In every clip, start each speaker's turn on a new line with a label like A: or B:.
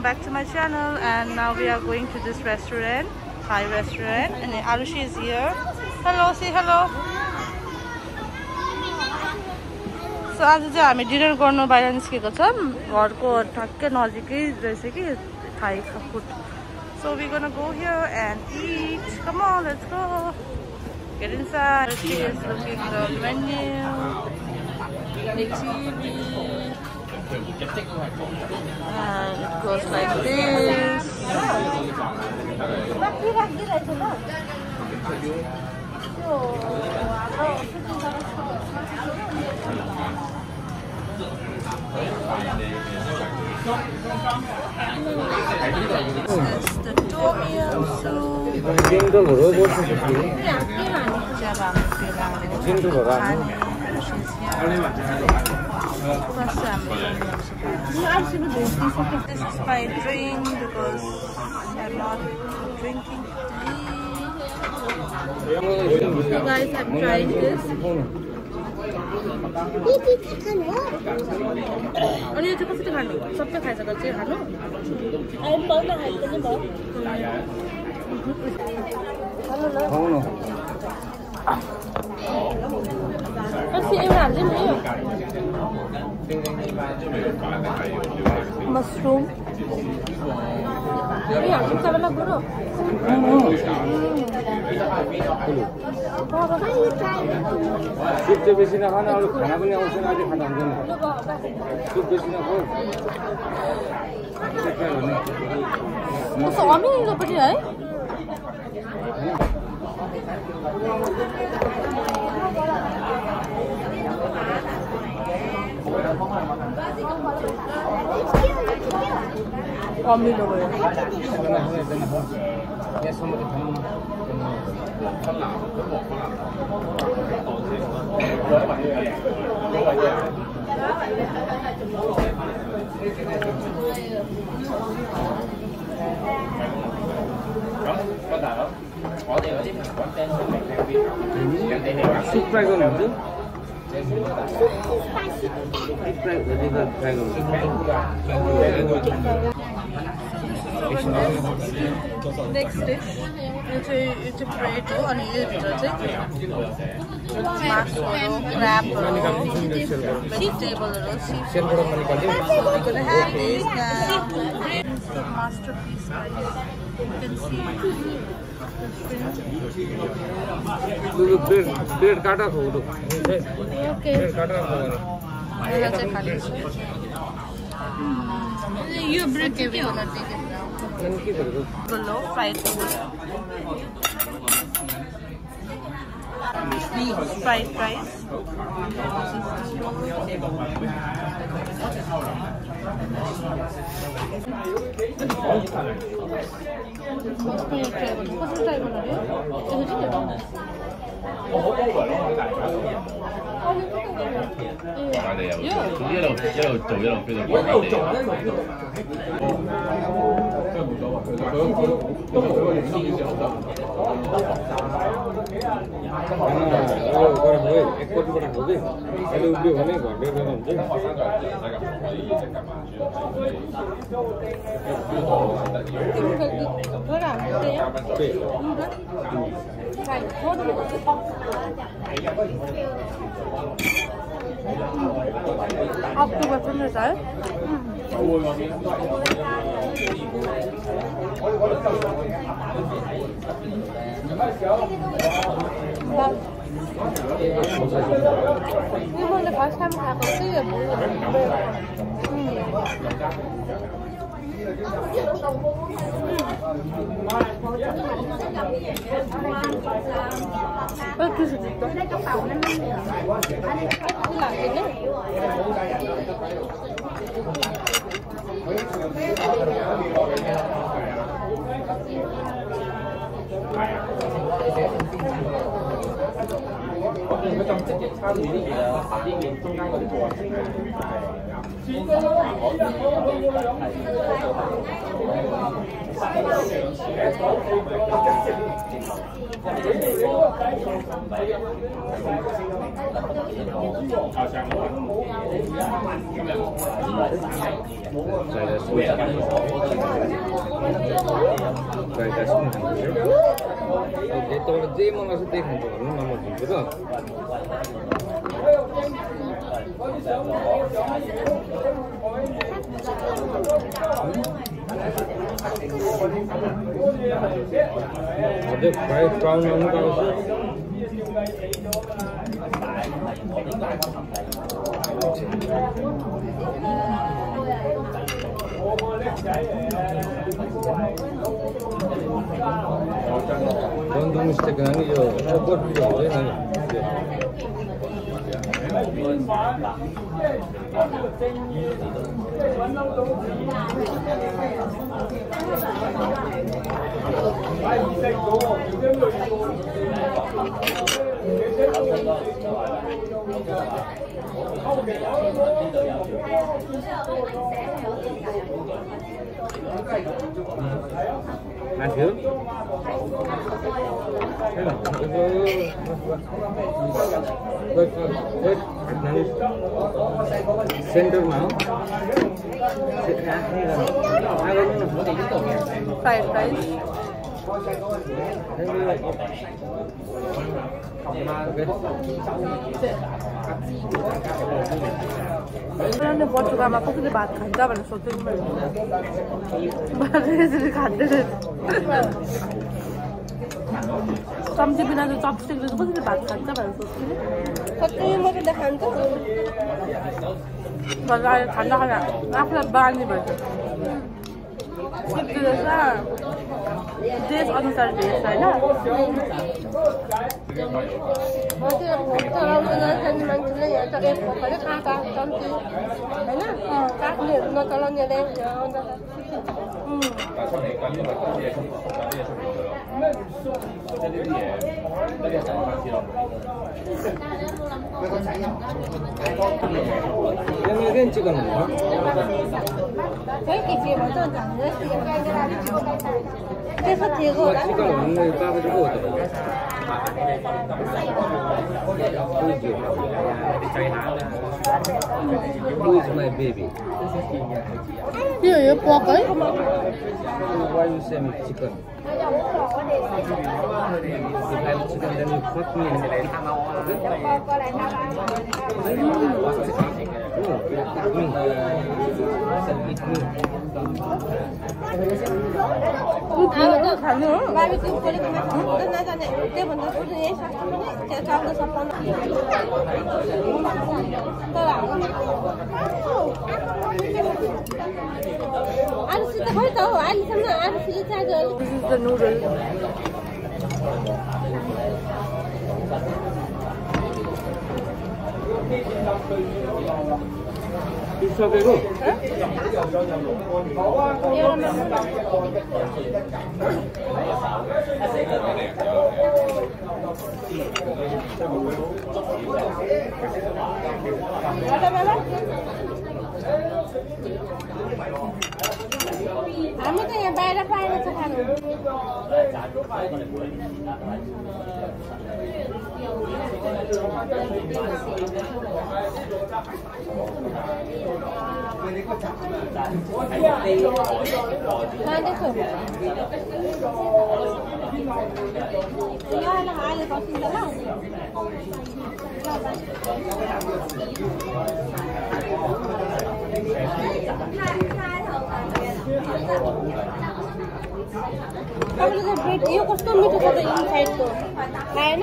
A: back to my channel, and now we are going to this restaurant, Thai restaurant, and Arushi is here. Hello, say hello. So आज चाहिँ हामी dinner गर्नु बाहिर निस्केको छौं घरको ठक्कै नजिकै रहेछ कि Thai food. So we're gonna go here and eat. Come on, let's go. Get inside. She is looking at the menu. The TV. And it goes like this. This is the tom yum soup. This is my drink because I'm not drinking today. You guys have tried this? अनि यो चाहिँ कसरी खानु सबै खाइसकेर चाहिँ खानु आइ पाउन खाइसक्नु भयो खाउनु अस्ति एउटा हाल्दै नि मशरूम यो हाल्छु सबैलाई गुरु
B: सुप चाहिँ बेसी नखानु अरू खाना पनि आउँदैन अहिले खाना हुँदैन सुप बेसी नखाऊ
A: कस्तो अमिलो पनि है अमिलो भयो यसमा त खानु
B: सुप फ्राई गर्नुहुन्छ
A: Next dish, it's a bread and mushroom, crab, vegetable, seafood. We're gonna have this now. It's the masterpiece, guys. You can see the shrimp.
B: bread kata khodo.
A: Okay.
B: Bread kata khodo.
A: You bread ke gonna take it now. Below fried fried rice. October from the side. You want the first time I have see it.
B: तपाईँले जे मलाई चाहिँ त्यही खान्छ भन्नु न म दिन्छु ल अझै फ्राई प्राउन आउनु पाउँछ Don't do mistake nani yo support video ho nani Nanti center now.
A: Fried rice. उनीहरूले पोर्चुगलमा कसरी भात खान्छ भनेर सोचेको मैले यसरी खाँदैन चम्ची बिना चाहिँ चपस्टिकले चाहिँ कसरी भात खान्छ भनेर सोच्थेँ
C: कति मात्रै खान्छ
A: खाना खाना आफूलाई बानी भन्छ देश अनुसार भेज होइन
C: मान्छेले यहाँ त एक भर्खरै काँटा चम्ची होइन काट्नेहरू नचलाउनेले
B: chicken
C: cái gì mà tôi chẳng nhớ gì cái phát thiệt rồi đấy
B: Who is my baby?
A: 이거 pork ấy?
B: Why you say me chicken? If I'm chicken, then you put me in the
C: barbecue गरेको मासु हुँदैन नजाने त्योभन्दा पुरै यही सस्तो पनि त्यो चाउको सपाउन तर आलुसित खै त हो अहिलेसम्म आलुसित चाहिएको
A: This is the noodle.
B: 비싸대로?
C: हामी त यहाँ बाहिर पाएको छ खानु खाँदैछु यहाँ हालेर बसिन्छ ल तपाईँले ब्रेड यो कस्तो मिठो छ त इनसाइडको खाएन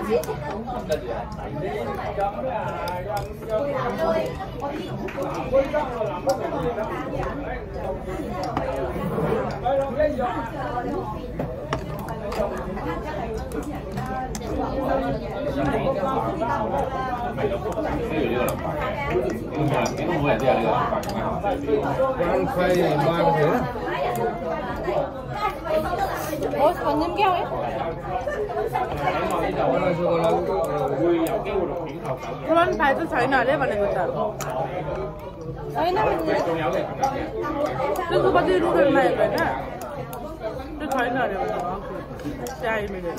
C: còn nem keo ấy.
A: 그런 발도 저희 나라에 많이 봤다.
C: 저희 나라는
A: 그거 봐도 이렇게 많이 봤나? 그 저희 나라에 봤다. 짜이미래.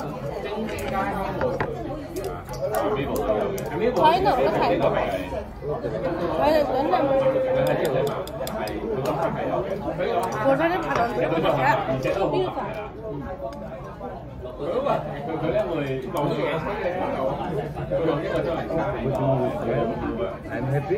C: 저희는 어떻게 할 거야? 저희는 맨날
A: 고사는 바로 들어가자.
B: I'm happy.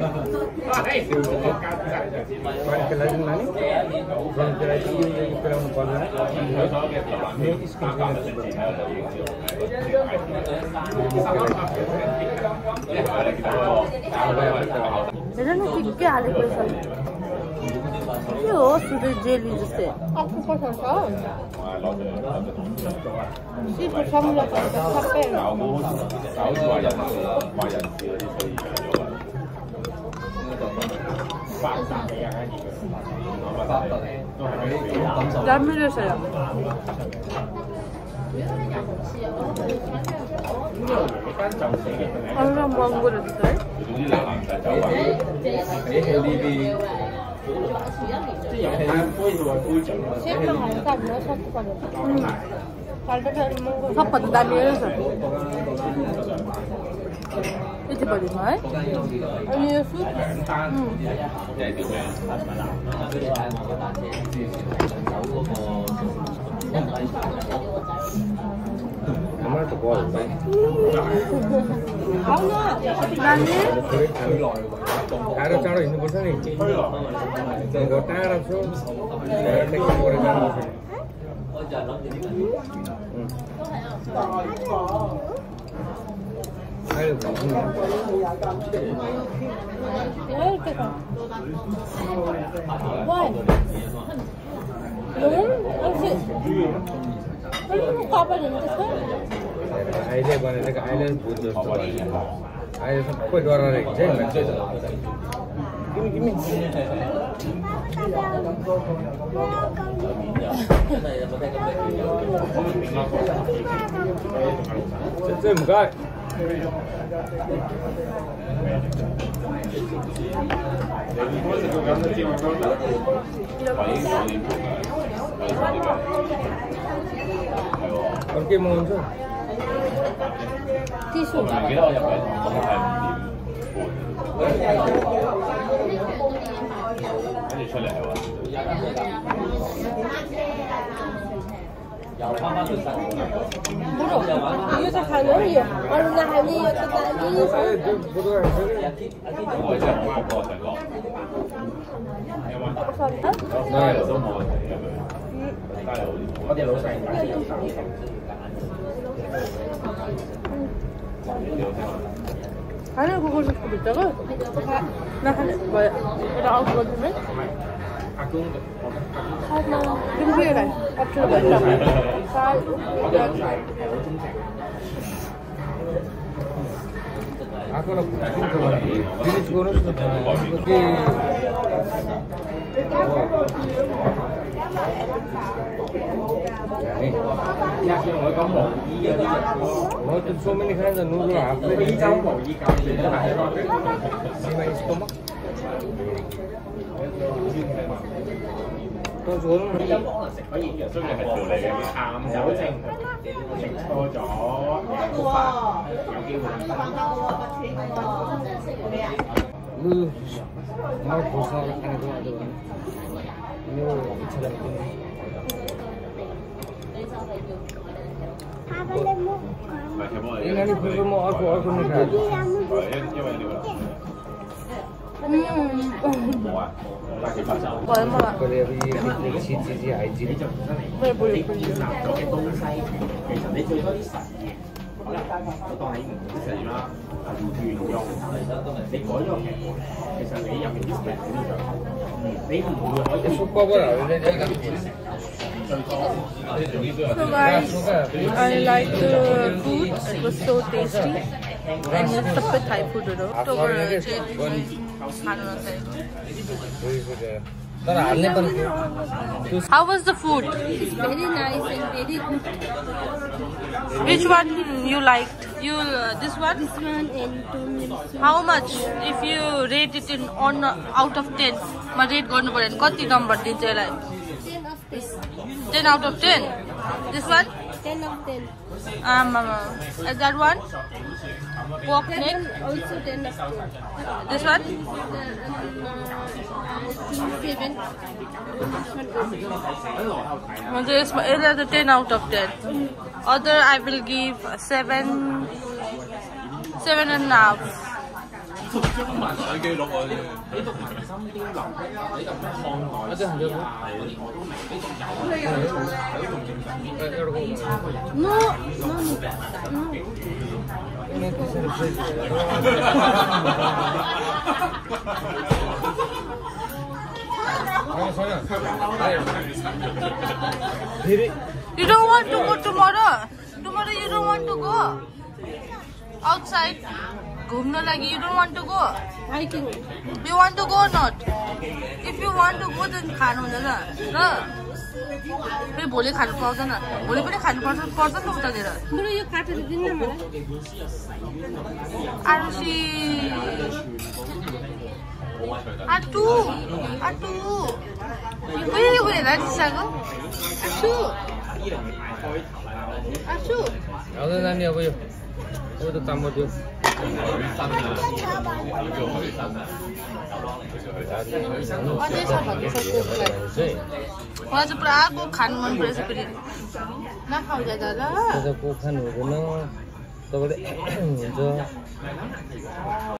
A: 예전에 깊게 알고 있었는데. 귀여워, 수들 젤리 주세.
C: 아, 그거 좋다. 씨도 선물로 샀대.
A: 라면이었어요. 항상 뭐 한 그랬어요?
C: 셰프 항상 뭐 샀거든. 달달한 먹고.
A: 아빠도 라면이었어. 이렇게 버린 거야?
C: 아니요, 술.
B: 엄마도 좋아하는데.
C: 아니야.
A: 나는
B: 따로 따로 있는 버전이 있지. 이거 따라서 이렇게 오래 가는 거지. 아유, 맛있네.
C: 이렇게 가. 와. 너무 역시. 한국 가버리는데 설?
B: आइले भनेको आइले भूत जस्तो भयो अहिले सबै डराएर हिँड्छ नि मान्छे चाहिँ मुखा अर्कै मगाउँछ
C: 티슈. 물어. 이거 가능해요. 어느 날 아니에요. 또
A: 아니 그거 좀 있다가 나 하나 뭐야? 나 그거 좀 해? 하나 준비해 라. 앞으로 가자.
B: आफूलाई फिनिस गर्नुहोस् न के so many kinds of noodle half plate stomach tôi xuống
D: 可以嘅，所以係調理嘅，啱有症，食錯咗，有機會。
B: मलाई खोस्न खानेको मेरो इच्छा लाग्छ यिनीहरू फुलको म अर्को अर्को मिठाई
A: 얼마나?
B: 그래 이 치즈 하이지
A: 왜 보여?
D: 建立嘅東西，其實你最多啲實驗。 我當你唔好死啦，亂用，你改咗個劇本，其實你入面啲劇本就你唔會可以。
A: So guys, I like the food. It was so tasty. And it's a bit Thai food, How was the food?
C: It's very nice and very good.
A: Which one you liked? You this one?
C: This one and tom yum soup.
A: How much? If you rate it in on out of 10, my rate going to be what number did you like?
C: 10 of 10.
A: 10 out of 10. This one?
C: 10 of 10.
A: And that one? Pork
C: That
A: neck.
C: one also 10 of 10.
A: This one?
C: 7.
A: This is the 10 out of 10. Other I will give 7, 7.5.
C: No.
A: You don't want to go tomorrow? Tomorrow you don't want to go? Outside? Ghumna lagi, you don't want to go?
C: Hiking.
A: You want to go or not? If you want to go, then khanu hunदैन र फेरि भोलि खानु पाउँदैन भोलि पनि खानु पर्छ नि उतातिर
C: बरु यो काटेर दिनु न मलाई
A: आरुषी आटु उयो हेर दिसाको आटु
B: आउँदैन नानी अब यो त काम गर्दियो
A: अझै छ भनिसक्यो मलाई चाहिँ पुरा को खानु मन परेछ फेरि नखाऊ ज्यादा ल
B: को खानु हुँदैन तपाईँले हुन्छ